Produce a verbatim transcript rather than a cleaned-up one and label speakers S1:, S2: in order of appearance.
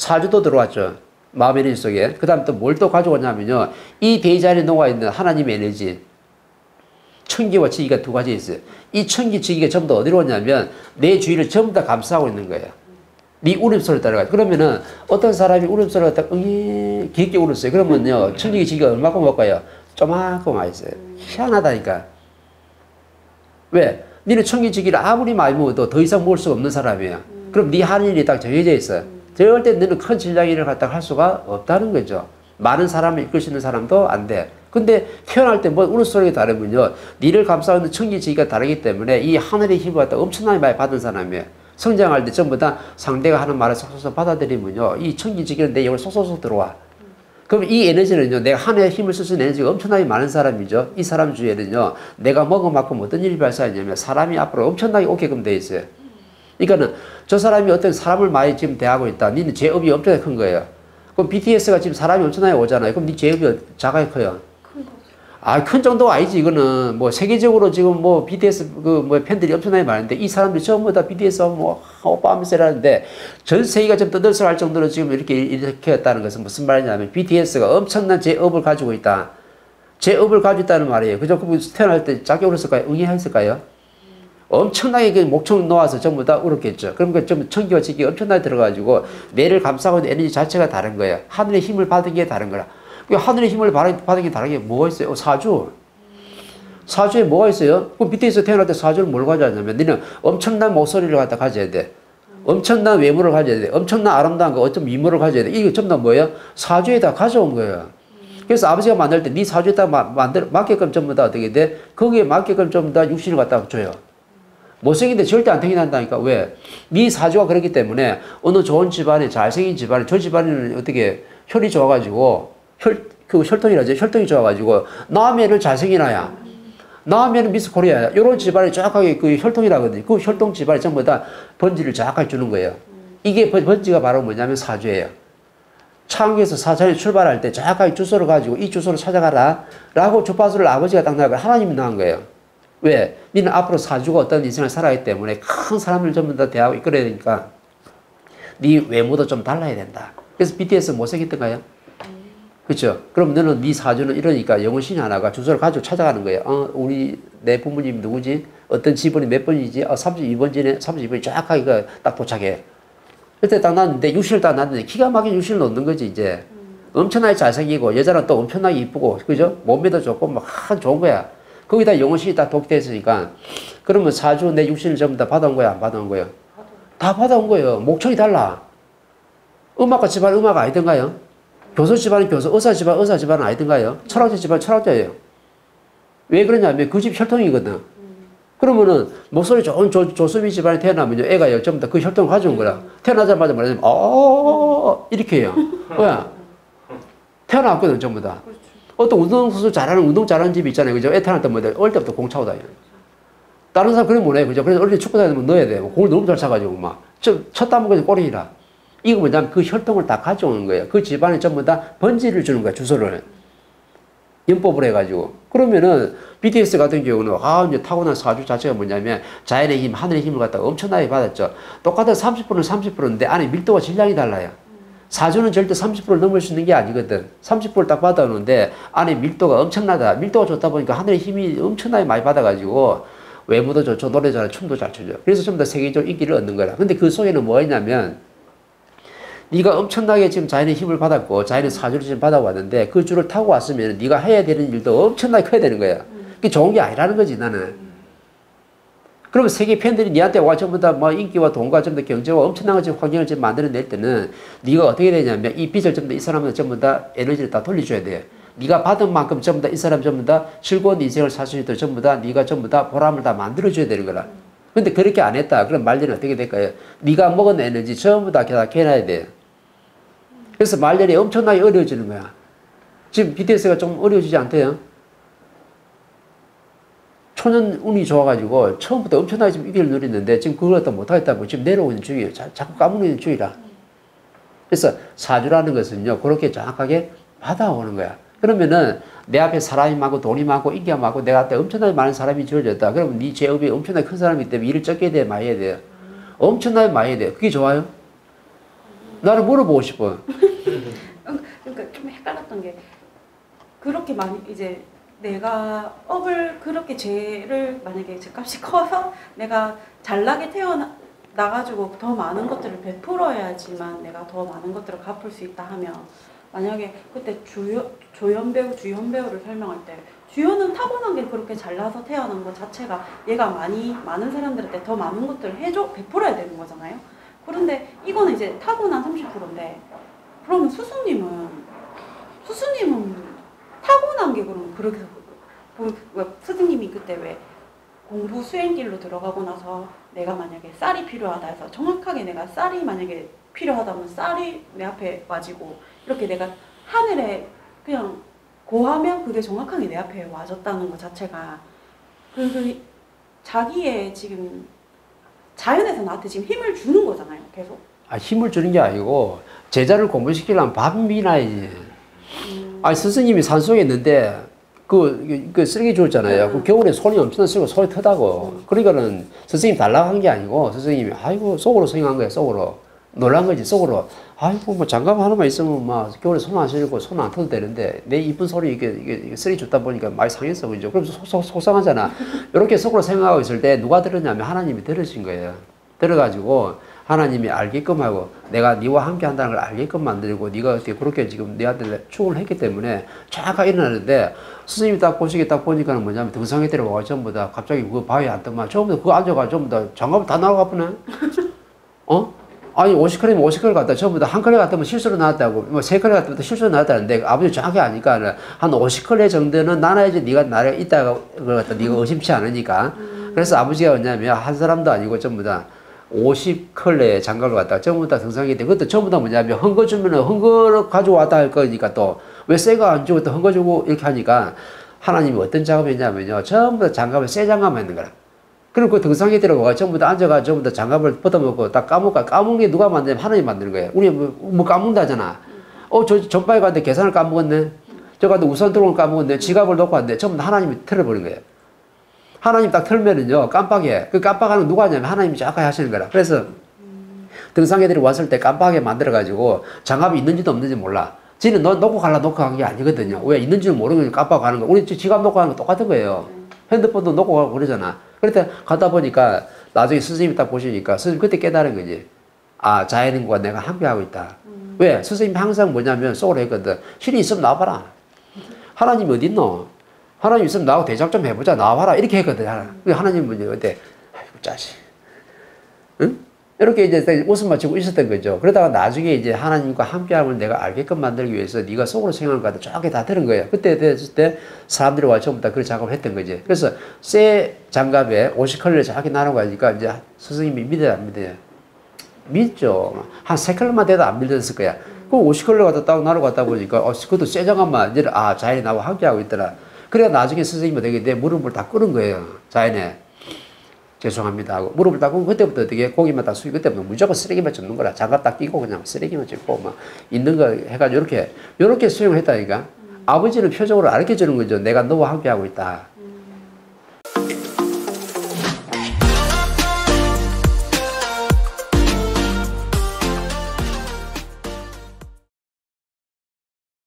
S1: 사주도 들어왔죠. 마음 에너지 속에. 그 다음 또 뭘 또 가져오냐면요. 이 대지 안에 녹아있는 하나님의 에너지. 천기와 지기가 두 가지 있어요. 이 천기, 지기가 전부 다 어디로 오냐면 내 주위를 전부 다 감싸고 있는 거예요. 네 울음소리를 따라가. 그러면은 어떤 사람이 울음소리를 갖다 응이 깊게 울었어요. 그러면요. 천기, 지기가 얼마큼 올까요? 조만큼 와 있어요. 희한하다니까. 왜? 니는 천기, 지기를 아무리 많이 먹어도 더 이상 먹을 수가 없는 사람이야. 그럼 네 하늘이 딱 정해져 있어. 저럴 때 너는 큰 질량일을 갖다가 할 수가 없다는 거죠. 많은 사람을 이끌 수 있는 사람도 안 돼. 근데 태어날 때 뭐 울음소리가 다르면요. 니를 감싸는 천기지기가 다르기 때문에 이 하늘의 힘을 갖다 엄청나게 많이 받은 사람이에요. 성장할 때 전부 다 상대가 하는 말을 쏙쏙 받아들이면요. 이 천기지기는 내 영을 쏙쏙 들어와. 그럼 이 에너지는요. 내가 하늘의 힘을 쓸 수 있는 에너지가 엄청나게 많은 사람이죠. 이 사람 주위에는요. 내가 먹은 만큼 어떤 일이 발생하냐면 사람이 앞으로 엄청나게 오게끔 돼 있어요. 그러니까는 저 사람이 어떤 사람을 많이 지금 대하고 있다. 니는 제업이 엄청나게 큰 거예요. 그럼 비티에스가 지금 사람이 엄청나게 오잖아요. 그럼 니 제업이 작아요, 커요? 큰 거죠. 아, 큰 정도가 아니지. 이거는 뭐 세계적으로 지금 뭐 비티에스 그 뭐 팬들이 엄청나게 많은데 이 사람들이 전부 다 비티에스 뭐 오빠 하면서 이러는데 전 세계가 좀 떠들썩할 정도로 지금 이렇게 이렇게 했다는 것은 무슨 말이냐면 비티에스가 엄청난 제업을 가지고 있다. 제업을 가지고 있다는 말이에요. 그죠? 그럼 태어날 때 작게 울었을까요? 응애했을까요? 엄청나게 그 목청 놓아서 전부 다 울었겠죠. 그럼 그 좀 천기와 지기가 엄청나게 들어가지고 뇌를 감싸고 있는 에너지 자체가 다른 거예요. 하늘의 힘을 받은 게 다른 거라. 그 하늘의 힘을 받은 게 다른 게 뭐가 있어요? 사주. 사주에 뭐가 있어요? 그 밑에서 태어날 때 사주는 뭘 가져왔냐면 너는 엄청난 목소리를 갖다 가져야 돼. 엄청난 외모를 가져야 돼. 엄청난 아름다운 거, 어떤 미모를 가져야 돼. 이게 전부 다 뭐예요? 사주에다 가져온 거예요. 그래서 아버지가 만들 때 네 사주에다 만들 맞게끔 전부 다 어떻게 돼? 거기에 맞게끔 전부 다 육신을 갖다 줘요. 못생긴데 절대 안 태어난다니까. 왜? 네 사주가 그렇기 때문에 어느 좋은 집안에 잘생긴 집안에 저 집안에는 어떻게 혈이 좋아가지고 혈, 그 혈통이라죠. 혈통이 좋아가지고 남해를 잘생기나야. 남해는 미스 코리아야. 이런 집안에 정확하게 그 혈통이라거든요. 그 혈통 집안에 전부 다 번지를 정확하게 주는 거예요. 이게 번지가 바로 뭐냐면 사주예요. 창국에서 사천에 출발할 때 정확하게 주소를 가지고 이 주소를 찾아가라 라고 주파수를 아버지가 딱 나가고 하나님이 나간 거예요. 왜? 니는 앞으로 사주가 어떤 인생을 살아가기 때문에 큰 사람을 전부 다 대하고 이끌어야 되니까 네 외모도 좀 달라야 된다. 그래서 비티에스 못생겼던가요? 그렇죠? 그럼 너는 네 사주는 이러니까 영혼신이 하나가 주소를 가지고 찾아가는 거예요. 어, 우리 내 부모님 누구지? 어떤 지번이 몇 번이지? 어, 삼십이 번지네? 삼십이 번이 정확하게 딱 도착해. 그때 딱 났는데 육신을 딱 났는데 기가 막힌 육신을 놓는 거지 이제. 엄청나게 잘생기고 여자는 또 엄청나게 이쁘고 그죠? 몸매도 좋고 막 좋은 거야. 거기다 영혼신이 다 독되어 있으니까 그러면 사주 내 육신을 전부 다 받아온 거야? 안 받아온 거야? 다 받아온 거예요. 목청이 달라. 음악가 집안 음악 아니던가요? 교수 집안은 교수, 의사 집안 의사 집안은 아니던가요? 철학자 집안 철학자예요. 왜 그러냐면 그 집 혈통이거든. 그러면은 목소리 좋은 조, 조수미 집안에 태어나면요 애가 전부 다 그 혈통을 가져온 거라. 태어나자마자 말하자면 어 이렇게 해요. 왜? 태어났거든 전부 다. 어떤 운동선수 잘하는, 운동 잘하는 집이 있잖아요. 그죠? 애 태어날 때 뭐, 어릴 때부터 공 차고 다녀요. 다른 사람 그런 거 못해요. 그죠? 그래서 어릴 때 축구 다니면 넣어야 돼요. 공을 너무 잘 차가지고 막. 첫, 첫 따먹은 꼬리라. 이거 뭐냐면 그 혈통을 다 가져오는 거예요. 그 집안에 전부 다 번지를 주는 거야, 주소를. 연법을 해가지고. 그러면은, 비티에스 같은 경우는, 아, 이제 타고난 사주 자체가 뭐냐면, 자연의 힘, 하늘의 힘을 갖다가 엄청나게 받았죠. 똑같은 삼십 퍼센트는 삼십 퍼센트인데, 안에 밀도가 질량이 달라요. 사주는 절대 삼십 퍼센트를 넘을 수 있는 게 아니거든. 삼십 퍼센트를 딱 받아오는데 안에 밀도가 엄청나다. 밀도가 좋다 보니까 하늘의 힘이 엄청나게 많이 받아가지고 외모도 좋죠. 노래 잘하고 춤도 잘 추죠. 그래서 좀 더 세계적 인기를 얻는 거라. 근데 그 속에는 뭐가 있냐면 네가 엄청나게 지금 자연의 힘을 받았고 자연의 사주를 지금 받아왔는데 그 줄을 타고 왔으면 네가 해야 되는 일도 엄청나게 커야 되는 거야. 그게 좋은 게 아니라는 거지 나는. 그러면 세계 팬들이 니한테 와 전부 다 뭐 인기와 돈과 전부 다 경제와 엄청난 지금 환경을 지금 만들어낼 때는 네가 어떻게 되냐면 이 빚을 전부 다 이 사람은 전부 다 에너지를 다 돌려줘야 돼. 네가 받은 만큼 전부 다 이 사람 전부 다 즐거운 인생을 살 수 있도록 전부 다 네가 전부 다 보람을 다 만들어줘야 되는 거라. 근데 그렇게 안 했다. 그럼 말년이 어떻게 될까요? 네가 먹은 에너지 전부 다 다 캐놔야 돼. 그래서 말년이 엄청나게 어려워지는 거야. 지금 비티에스가 좀 어려워지지 않대요? 초년 운이 좋아가지고 처음부터 엄청나게 지금 위기를 누리는데 지금 그걸 갖다 못하겠다고 지금 내려오는 중이에요. 자, 자꾸 까무리는 중이라. 그래서 사주라는 것은요, 그렇게 정확하게 받아오는 거야. 그러면은 내 앞에 사람이 많고 돈이 많고 인기가 많고 내가 앞에 엄청나게 많은 사람이 지어졌다. 그러면 네 제업이 엄청나게 큰 사람이기 때문에 일을 적게 해야 돼, 많이 해야 돼요. 엄청나게 많이 해야 돼요. 그게 좋아요? 나를 물어보고 싶어.
S2: 그러니까 좀 헷갈렸던 게 그렇게 많이 이제 내가 업을 그렇게 죄를 만약에 죄값이 커서 내가 잘나게 태어나 나가지고 더 많은 것들을 베풀어야지만 내가 더 많은 것들을 갚을 수 있다 하면 만약에 그때 주연, 조연 배우, 주연 배우를 설명할 때 주연은 타고난 게 그렇게 잘나서 태어난 것 자체가 얘가 많이 많은 사람들한테 더 많은 것들을 해줘 베풀어야 되는 거잖아요. 그런데 이거는 이제 타고난 삼십 퍼센트인데 그러면 스승님은 스승님은 타고난 게 그럼 그렇게 왜 스승님이 그때 왜 공부 수행길로 들어가고 나서 내가 만약에 쌀이 필요하다 해서 정확하게 내가 쌀이 만약에 필요하다면 쌀이 내 앞에 와지고 이렇게 내가 하늘에 그냥 고하면 그게 정확하게 내 앞에 와졌다는 것 자체가 그, 그 자기의 지금 자연에서 나한테 지금 힘을 주는 거잖아요. 계속.
S1: 아, 힘을 주는 게 아니고 제자를 공부시키려면 밥이 나야지. 음. 아니 스승님이 산속에 있는데 그, 그 쓰레기 주었잖아요. 음. 그 겨울에 손이 엄청 쓰고 손이 터다고. 음. 그러니까는 스승님 달라고 한 게 아니고 스승님이 아이고 속으로 생각한 거야. 속으로. 놀란 거지 속으로. 아이고 뭐 장갑 하나만 있으면 막 겨울에 손 안 시리고 손 안 터도 되는데 내 이쁜 소리 이게, 이게, 이게 쓰레기 줬다 보니까 많이 상했어. 그죠? 그럼 속, 속, 속상하잖아. 이렇게 속으로 생각하고 있을 때 누가 들었냐면 하나님이 들으신 거예요. 들어가지고 하나님이 알게끔 하고 내가 네와 함께 한다는 걸 알게끔 만들고 네가 어떻게 그렇게 지금 내한테 축을 했기 때문에 정확하게 일어나는데 스님이 딱 보시기 딱 보니까는 뭐냐면 등상에 데려와가 전부 다 갑자기 그 바위에 앉더만 전부 다 그거 앉아가 전부 다 장갑을 다 나가 보네. 어? 아니 오십 컬이면 오십 컬 갖다 전부 다 한 컬에 갖다면 실수로 나왔다고 뭐 세 컬에 갖다면 실수로 나왔다는데 아버지 정확히 아니까 한 오십 컬의 정도는 나눠야지 네가 나를 있다가 그걸 갖다 네가 의심치 않으니까 그래서 아버지가 뭐냐면 한 사람도 아니고 전부 다 오십 컬레 장갑을 갖다가 전부 다 등상에 때 그것도 전부 다 뭐냐면 헝거 주면은 헝거를 가져왔다 할 거니까 또 왜 새가 안 주고 또 헝거 주고 이렇게 하니까 하나님이 어떤 작업을 했냐면요 전부 다 장갑을 새 장갑만 있는 거라. 그리고 그 등상에 들어가 전부 다 앉아가 전부 다 장갑을 벗어먹고 딱 까먹고 까먹은 게 누가 만드냐면 하나님 만드는 거예요. 우리 뭐, 뭐 까먹는다잖아. 어, 저 전파에 갔는데 계산을 까먹었네. 저 갔는데 우선 들어온 까먹었네. 지갑을 놓고 왔는데 전부 다 하나님이 틀어버린 거예요. 하나님 딱 틀면은요 깜빡해. 그 깜빡하는 누가 하냐면 하나님이 정확하게 하시는 거라. 그래서 등상에 들어왔을 때 깜빡하게 만들어가지고 장갑이 있는지도 없는지 몰라. 지는 너 놓고 갈라 놓고 간 게 아니거든요. 왜 있는지는 모르는 깜빡하는 거. 우리 지갑 놓고 가는 거 똑같은 거예요. 핸드폰도 놓고 가고 그러잖아. 그럴 때 가다 보니까 나중에 스승님이 딱 보시니까 스승님 그때 깨달은 거지. 아 자연인과 내가 함께하고 있다. 음. 왜? 스승님이 항상 뭐냐면 속으로 했거든. 신이 있으면 나와봐라. 하나님이 어디 있노? 하나님 있으면 나하고 대작 좀 해보자. 나와봐라. 이렇게 했거든. 하나님은 어때? 아이고 짜식. 응? 이렇게 이제 웃음 맞추고 있었던 거죠. 그러다가 나중에 이제 하나님과 함께함을 내가 알게끔 만들기 위해서 네가 속으로 생각하는 거 쫙 다 들은 거예요. 그때 됐을 때 사람들이 와 전부 다 그걸 작업을 했던 거지. 그래서 쇠 장갑에 오십 컬러를 정확히 나누고 하니까 이제 스승님이 믿어야 안 믿어요? 믿죠. 한 세 컬러만 돼도 안 믿었을 거야. 그 오십 컬러 갖다 딱 나누고 갔다 보니까 어, 그것도 쇠 장갑만 이제 아 자연이 나와 함께하고 있더라. 그래야 나중에 스승님이 되게 내 무릎을 다 꿇은 거예요. 자연에. 죄송합니다 하고 무릎을 딱 꿇고 그때부터 어떻게 고기만 딱 숙이고 그때부터 무조건 쓰레기만 줍는 거라. 장갑 딱 끼고 그냥 쓰레기만 줍고 막 있는 거 해가지고 이렇게 이렇게 수용을 했다니까. 음. 아버지는 표정으로 알려주는 거죠. 내가 너와 함께하고 있다.